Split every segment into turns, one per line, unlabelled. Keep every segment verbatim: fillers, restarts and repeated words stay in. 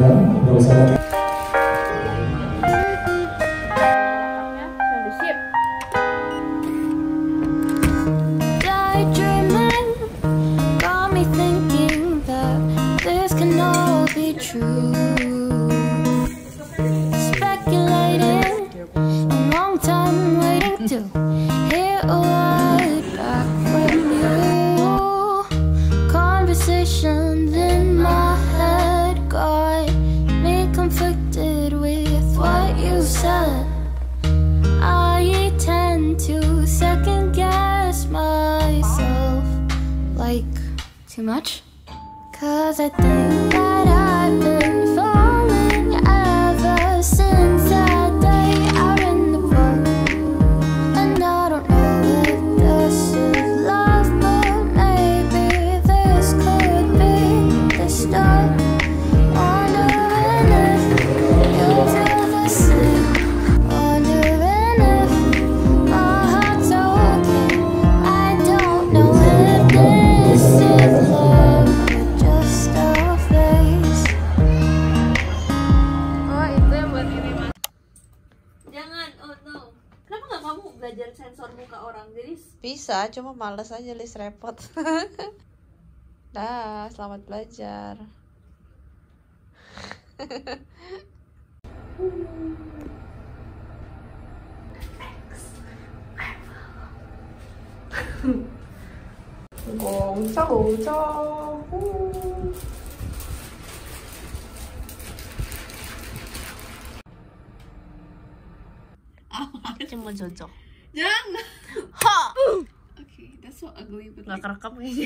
sabar, nggak usah lagi.
Too much? Cause I think that I've been falling ever since that day out in the park. And I don't know if this is love, but maybe this could be the start. Wondering if you feel the same. Wondering if my heart's okay. I don't know if this is love, just a face.
Oh, itu yang buat ini, Mas. Jangan, oh no. Kenapa nggak kamu belajar sensor muka orang? Jadi
bisa, cuma males aja list repot. Dah, selamat belajar. Cuma cocok.
jangan.
Ha.
Okay, that's so ugly. But
Nggak kerekam kayaknya.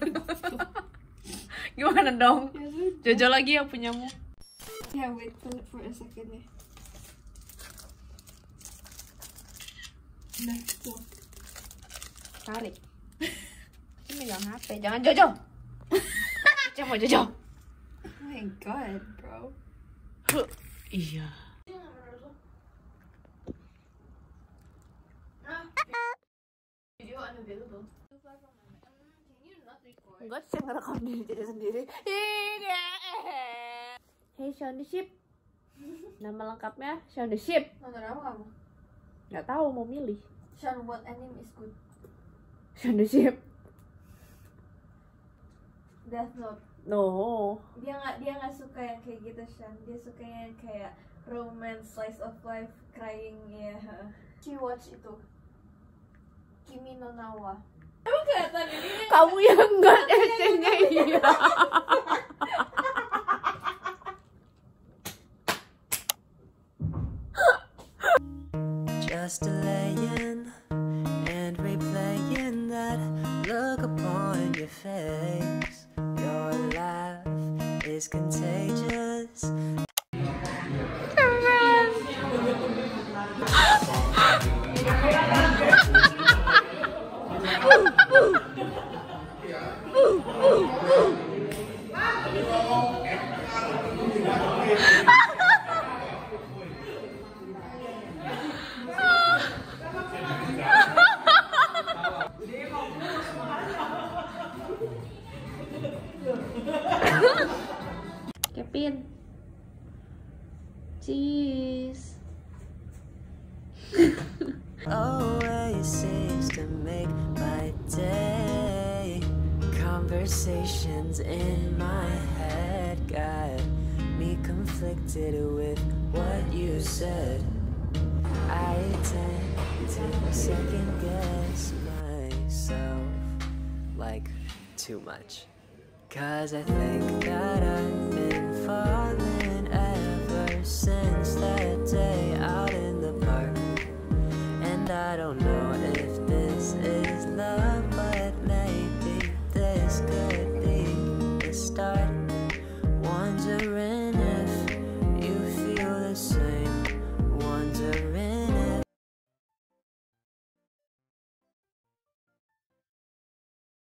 Gimana dong? Jojo lagi yang punyamu.
Yeah, wait for, for a second ya. Nah, tuh.
Tarik. Ini megang H P, jangan Jojo. Coba Jojo.
Oh my god, bro.
Iya.
Video unavailable.
Enggak sih ngerekam diri jadi sendiri. Hey Shaun the Sheep. Nama lengkapnya Shaun the Sheep.
Nonton apa kamu?
Nggak tahu, mau milih.
Shaun, what anime is good?
Shaun the Sheep.
Death Note.
No.
Dia nggak dia nggak suka yang kayak gitu, Shaun. Dia suka yang kayak romance, slice of life, crying ya. Yeah. She watch itu. Kimi no Nawa. Emang kelihatan ini?
Kamu yang enggak ecenya iya.
Just delaying and replaying that look upon your face. Your laugh is contagious.
Kevin. Cheese.
Always seems to make my day. Conversations in my head got me conflicted with what you said. I tend to second guess myself like too much. Cause I think that I've been falling ever since that day out in the park. And I don't know if this is love, but maybe this could be the start. Wondering